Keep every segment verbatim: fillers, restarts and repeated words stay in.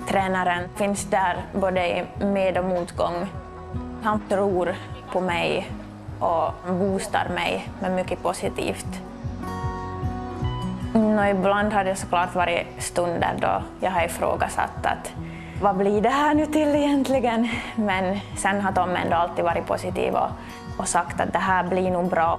Tränaren finns där både i med- och motgång. Han tror på mig och boostar mig med mycket positivt. Och ibland har det såklart varit stunder då jag har ifrågasatt att vad blir det här nu till egentligen? Men sen har de ändå alltid varit positiva och, och sagt att det här blir nog bra.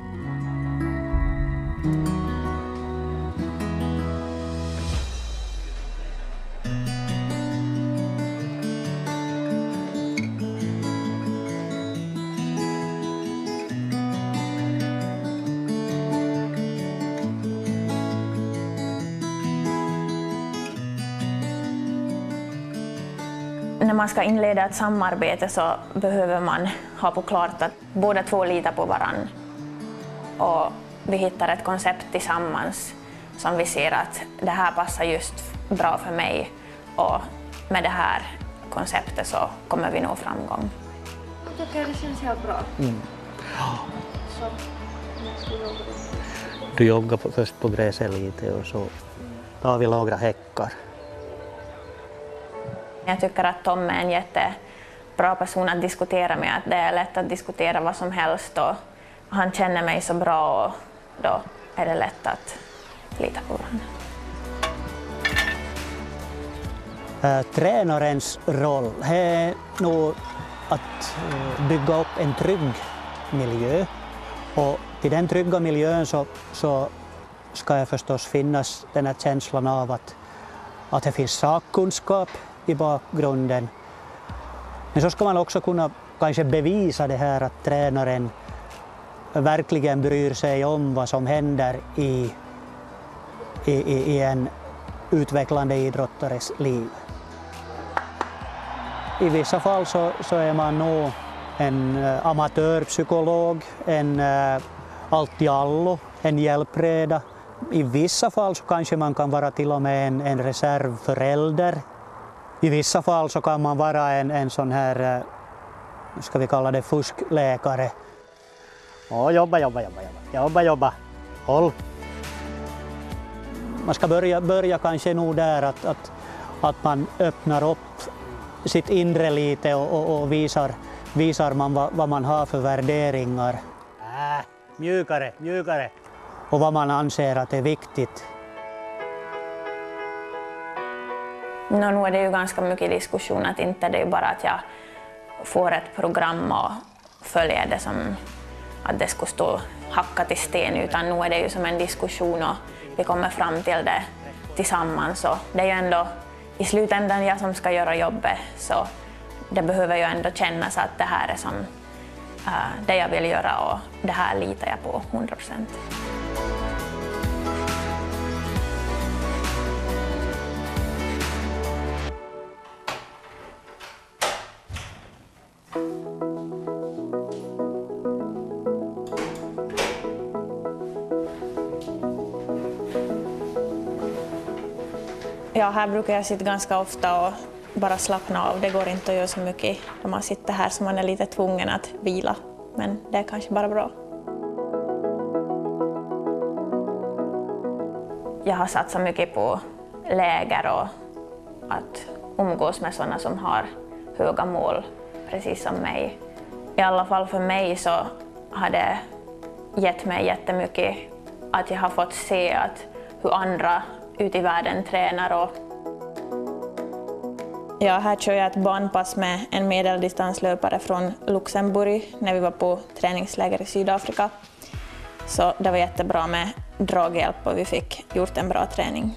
När man ska inleda ett samarbete så behöver man ha på klart att båda två litar på varann. Och vi hittar ett koncept tillsammans som vi ser att det här passar just bra för mig. Och med det här konceptet så kommer vi nå framgång. Jag tycker det känns helt bra. Mm. Så, jag ska jobba. Du joggar på, först på gräset lite och så tar vi några häckar. Jag tycker att Tom är en jättebra person att diskutera med. Att det är lätt att diskutera vad som helst och han känner mig så bra och då är det lätt att lita på varandra. Äh, tränarens roll är nog att äh, bygga upp en trygg miljö. Och till den trygga miljön så, så ska jag förstås finnas den här känslan av att, att det finns sakkunskap i bakgrunden. Men så ska man också kunna kanske bevisa det här att tränaren verkligen bryr sig om vad som händer i, i, i en utvecklande idrottares liv. I vissa fall så, så är man nog en amatörpsykolog, en uh, allt i allo, en hjälpreda. I vissa fall så kanske man kan vara till och med en, en reservförälder. I vissa fall så kan man vara en, en sån här, ska vi kalla det fuskläkare. Åh, jobba, jobba, jobba, jobba, jobba, jobba, håll. Man ska börja, börja kanske nog där att, att, att man öppnar upp sitt inre lite och, och, och visar, visar man vad, vad man har för värderingar. Äh, mjukare, mjukare. Och vad man anser att är viktigt. Nå, nu är det ju ganska mycket diskussion, att inte det är bara att jag får ett program och följer det som att det skulle stå hackat i sten, utan nu är det ju som en diskussion och vi kommer fram till det tillsammans. Och det är ju ändå i slutändan jag som ska göra jobbet, så det behöver ju ändå kännas att det här är som uh, det jag vill göra och det här litar jag på hundra procent. Ja, här brukar jag sitta ganska ofta och bara slappna av. Det går inte att göra så mycket när man sitter här, så man är lite tvungen att vila. Men det är kanske bara bra. Jag har satsat mycket på läger och att umgås med sådana som har höga mål, precis som mig. I alla fall för mig så har det gett mig jättemycket att jag har fått se att hur andra ute i världen tränar. Och ja, här kör jag ett banpass med en medeldistanslöpare från Luxemburg när vi var på träningsläger i Sydafrika. Så det var jättebra med draghjälp och vi fick gjort en bra träning.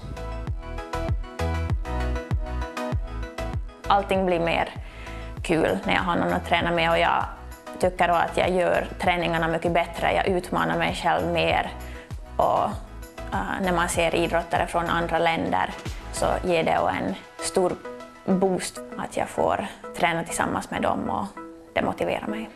Allting blir mer kul när jag har någon att träna med och jag tycker att jag gör träningarna mycket bättre. Jag utmanar mig själv mer och uh, när man ser idrottare från andra länder så ger det en stor boost att jag får träna tillsammans med dem och det motiverar mig.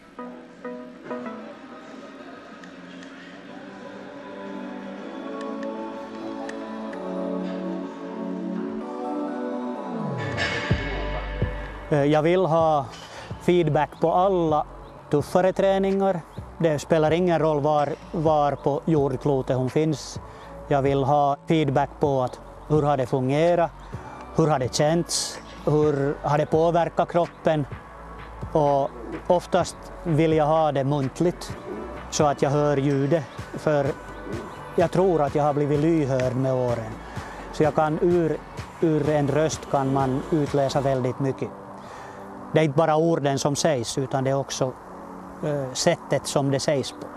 Jag vill ha feedback på alla tuffare träningar. Det spelar ingen roll var, var på jordklotet hon finns. Jag vill ha feedback på att hur har det fungerat, hur har det känts. hur har det påverkat kroppen, och oftast vill jag ha det muntligt så att jag hör ljudet, för jag tror att jag har blivit lyhörd med åren. Så jag kan ur, ur en röst kan man utläsa väldigt mycket. Det är inte bara orden som sägs, utan det är också äh, sättet som det sägs på.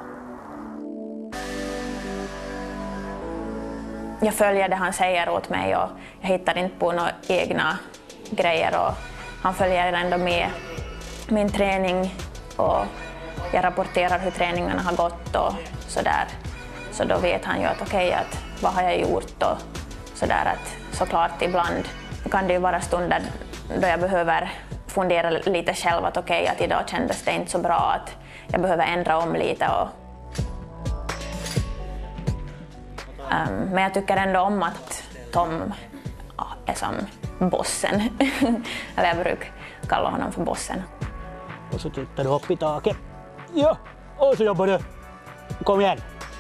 Jag följer det han säger åt mig och jag hittar inte på några egna grejer, och han följer ändå med min träning och jag rapporterar hur träningarna har gått och sådär. Så då vet han ju att okej, okay, att vad har jag gjort, och sådär, att såklart ibland kan det ju vara stunder då jag behöver fundera lite själv att okej, okay, att idag kändes det inte så bra, att jag behöver ändra om lite. Och Um, men jag tycker ändå om att Tom ja, är som bossen. Eller jag brukar kalla honom för bossen. Och så tittar du upp i taket. Ja, och så jobbar du. Kom igen.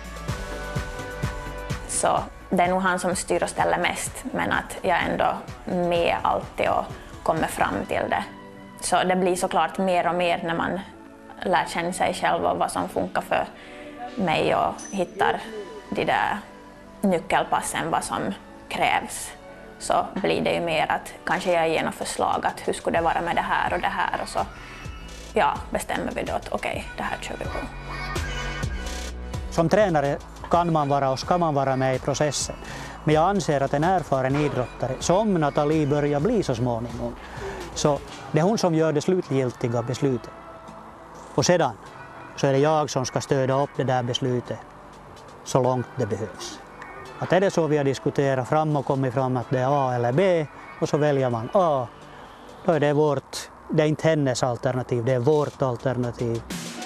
Så det är nog han som styr och ställer mest, men att jag är ändå med alltid och kommer fram till det. Så det blir såklart mer och mer när man lär känna sig själv och vad som funkar för mig och hittar de där nyckelpassen, vad som krävs, så blir det ju mer att kanske jag ger något förslag att hur skulle det vara med det här och det här, och så ja, bestämmer vi då att okej, okay, det här kör vi på. Som tränare kan man vara och ska man vara med i processen, men jag anser att en erfaren idrottare, som Nathalie börjar bli så småningom, så det är hon som gör det slutgiltiga beslutet. Och sedan så är det jag som ska stödja upp det där beslutet så långt det behövs. Att är det så vi har diskuterat fram och kommit fram att det är A eller B, och så väljer man A, då är det vårt, det är inte hennes alternativ, det är vårt alternativ.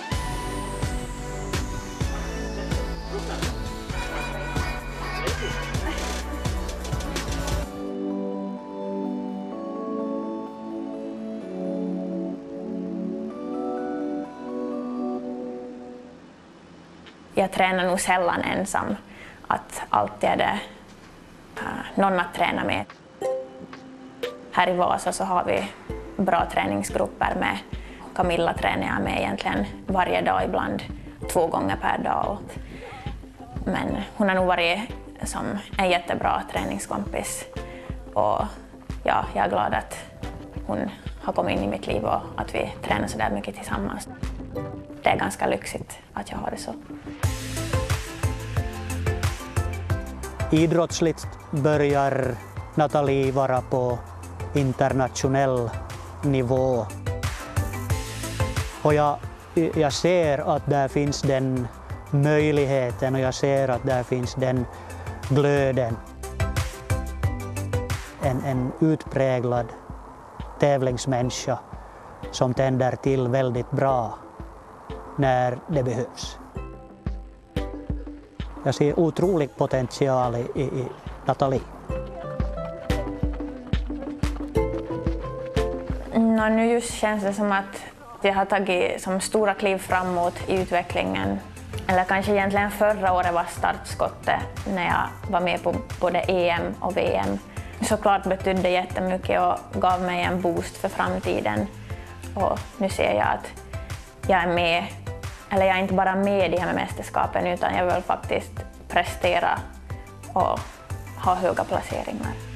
Jag tränar nog sällan ensam, att alltid är det uh, någon att träna med. Här i Vasa så har vi bra träningsgrupper med. Camilla tränar jag med egentligen varje dag, ibland två gånger per dag. Men hon har nog varit som en jättebra träningskompis. Och ja, jag är glad att hon har kommit in i mitt liv och att vi tränar så där mycket tillsammans. Det är ganska lyxigt att jag har det så. Idrottsligt börjar Nathalie vara på internationell nivå. Och jag, jag ser att där finns den möjligheten, och jag ser att där finns den glöden. En, en utpräglad tävlingsmänniska som tänder till väldigt bra när det behövs. Jag ser otrolig potential i, i, i Nathalie. No, nu just känns det som att jag har tagit som stora kliv framåt i utvecklingen. Eller kanske egentligen förra året var startskottet när jag var med på både E M och V M. Såklart betydde det jättemycket och gav mig en boost för framtiden. Och nu ser jag att jag är med, eller jag är inte bara med i de här mästerskapen, utan jag vill faktiskt prestera och ha höga placeringar.